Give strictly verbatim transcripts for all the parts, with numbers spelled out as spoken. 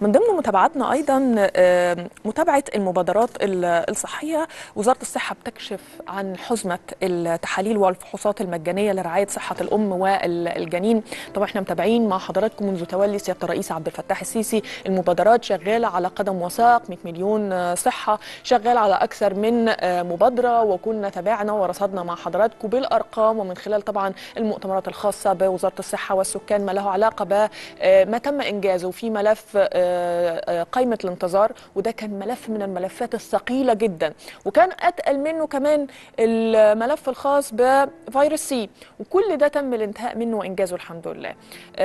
من ضمن متابعاتنا أيضا آه، متابعة المبادرات ال- الصحية. وزارة الصحة بتكشف عن حزمة التحاليل والفحوصات المجانية لرعاية صحة الأم والجنين. طبعا احنا متابعين مع حضراتكم منذ تولي سيادة الرئيس عبد الفتاح السيسي المبادرات شغالة على قدم وساق. مئة مليون صحة شغال على أكثر من آه، مبادرة، وكنا تابعنا ورصدنا مع حضراتكم بالأرقام ومن خلال طبعا المؤتمرات الخاصة بوزارة الصحة والسكان ما له علاقة بما تم إنجازه في ملف قائمة الانتظار. وده كان ملف من الملفات الثقيلة جدا، وكان أتقل منه كمان الملف الخاص بفيروس سي، وكل ده تم الانتهاء منه وإنجازه الحمد لله.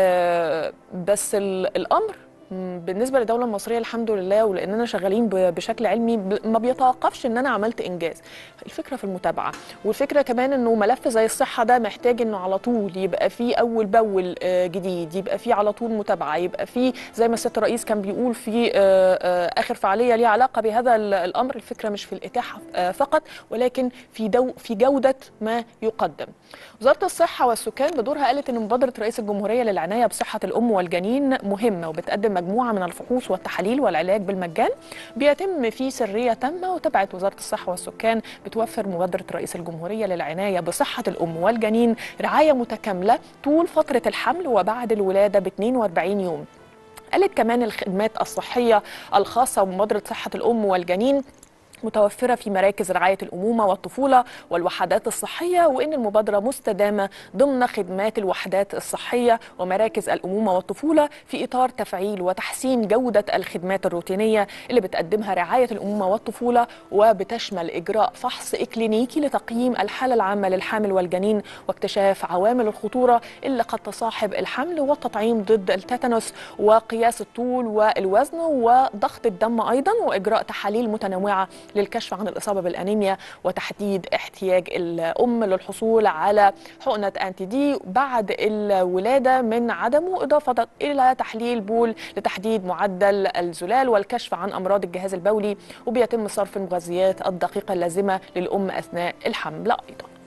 بس الأمر بالنسبه للدوله المصريه الحمد لله، ولاننا شغالين بشكل علمي ما بيتوقفش ان انا عملت انجاز. الفكره في المتابعه، والفكره كمان انه ملف زي الصحه ده محتاج انه على طول يبقى فيه اول باول جديد، يبقى فيه على طول متابعه، يبقى فيه زي ما سياده الرئيس كان بيقول في اخر فعاليه ليها علاقه بهذا الامر. الفكره مش في الاتاحه فقط، ولكن في دو في جوده ما يقدم. وزاره الصحه والسكان بدورها قالت ان مبادره رئيس الجمهوريه للعنايه بصحه الام والجنين مهمه، وبتقدم مجموعة من الفحوص والتحاليل والعلاج بالمجان بيتم في سرية تامة. وتبعت وزارة الصحة والسكان بتوفر مبادرة رئيس الجمهورية للعناية بصحة الأم والجنين رعاية متكاملة طول فترة الحمل وبعد الولادة ب اثنين وأربعين يوم. قالت كمان الخدمات الصحية الخاصة بمبادرة صحة الأم والجنين متوفرة في مراكز رعاية الأمومة والطفولة والوحدات الصحية، وإن المبادرة مستدامة ضمن خدمات الوحدات الصحية ومراكز الأمومة والطفولة في إطار تفعيل وتحسين جودة الخدمات الروتينية اللي بتقدمها رعاية الأمومة والطفولة، وبتشمل إجراء فحص إكلينيكي لتقييم الحالة العامة للحامل والجنين واكتشاف عوامل الخطورة اللي قد تصاحب الحمل، والتطعيم ضد التيتانوس، وقياس الطول والوزن وضغط الدم أيضا، وإجراء تحاليل متنوعة للكشف عن الإصابة بالأنيميا وتحديد احتياج الأم للحصول على حقنة أنتي دي بعد الولادة من عدمه، إضافة إلى تحليل بول لتحديد معدل الزلال والكشف عن أمراض الجهاز البولي. وبيتم صرف المغذيات الدقيقة اللازمة للأم أثناء الحمل أيضا.